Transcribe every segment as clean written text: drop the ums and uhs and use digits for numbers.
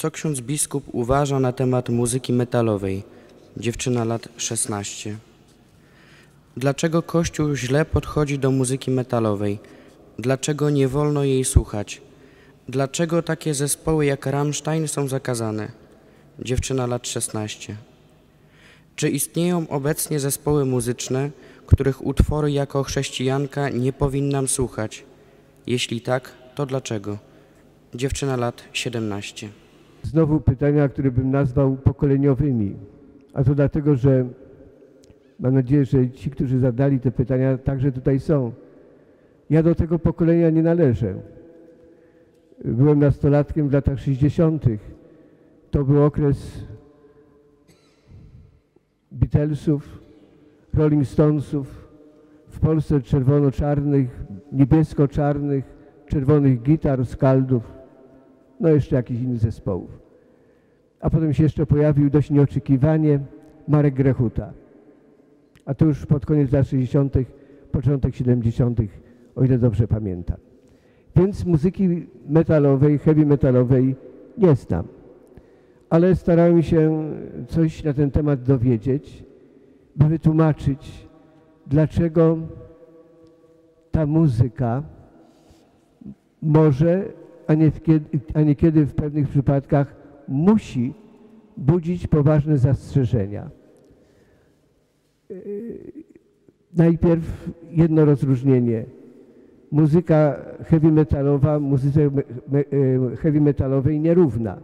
Co ksiądz biskup uważa na temat muzyki metalowej? Dziewczyna lat 16. Dlaczego Kościół źle podchodzi do muzyki metalowej? Dlaczego nie wolno jej słuchać? Dlaczego takie zespoły jak Rammstein są zakazane? Dziewczyna lat 16. Czy istnieją obecnie zespoły muzyczne, których utwory jako chrześcijanka nie powinnam słuchać? Jeśli tak, to dlaczego? Dziewczyna lat 17. Znowu pytania, które bym nazwał pokoleniowymi. A to dlatego, że mam nadzieję, że ci, którzy zadali te pytania, także tutaj są. Ja do tego pokolenia nie należę. Byłem nastolatkiem w latach 60. To był okres Beatlesów, Rolling Stonesów, w Polsce czerwono-czarnych, niebiesko-czarnych, czerwonych gitar, skaldów, no jeszcze jakichś innych zespołów. A potem się jeszcze pojawił dość nieoczekiwanie Marek Grechuta. A to już pod koniec lat 60., początek 70., o ile dobrze pamiętam. Więc muzyki metalowej, heavy metalowej nie znam. Ale starałem się coś na ten temat dowiedzieć, by wytłumaczyć, dlaczego ta muzyka może, a niekiedy w pewnych przypadkach musi budzić poważne zastrzeżenia. Najpierw jedno rozróżnienie. Muzyka heavy metalowa, muzyce heavy metalowej nierówna.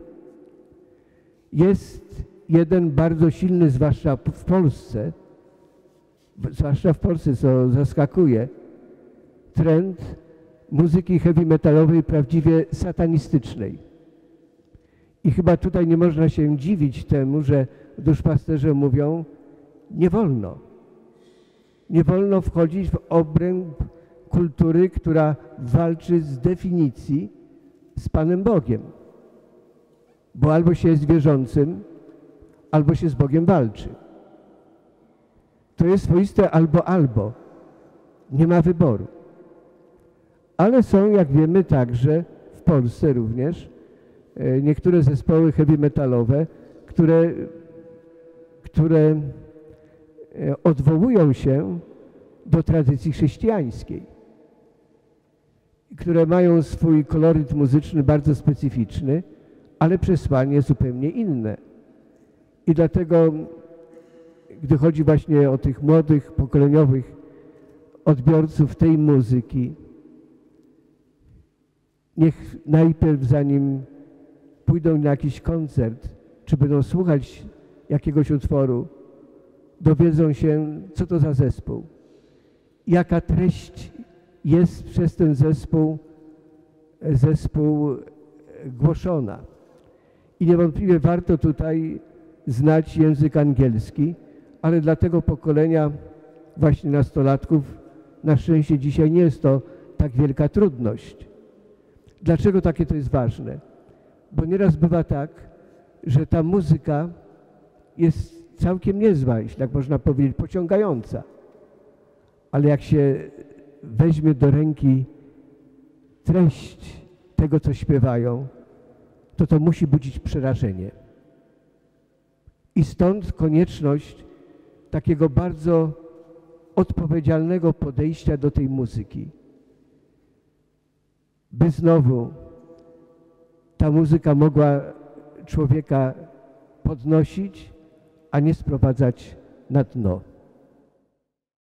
Jest jeden bardzo silny, zwłaszcza w Polsce, co zaskakuje, trend muzyki heavy metalowej prawdziwie satanistycznej. I chyba tutaj nie można się dziwić temu, że duszpasterze mówią, nie wolno. Nie wolno wchodzić w obręb kultury, która walczy z definicji z Panem Bogiem. Bo albo się jest wierzącym, albo się z Bogiem walczy. To jest swoiste albo. Nie ma wyboru. Ale są, jak wiemy, także w Polsce również niektóre zespoły heavy metalowe, które odwołują się do tradycji chrześcijańskiej, które mają swój koloryt muzyczny bardzo specyficzny, ale przesłanie zupełnie inne. I dlatego, gdy chodzi właśnie o tych młodych, pokoleniowych odbiorców tej muzyki, niech najpierw, zanim pójdą na jakiś koncert, czy będą słuchać jakiegoś utworu, dowiedzą się, co to za zespół, jaka treść jest przez ten zespół głoszona. I niewątpliwie warto tutaj znać język angielski, ale dla tego pokolenia właśnie nastolatków na szczęście dzisiaj nie jest to tak wielka trudność. Dlaczego takie to jest ważne? Bo nieraz bywa tak, że ta muzyka jest całkiem niezła, jeśli tak można powiedzieć, pociągająca. Ale jak się weźmie do ręki treść tego, co śpiewają, to musi budzić przerażenie. I stąd konieczność takiego bardzo odpowiedzialnego podejścia do tej muzyki. By znowu ta muzyka mogła człowieka podnosić, a nie sprowadzać na dno.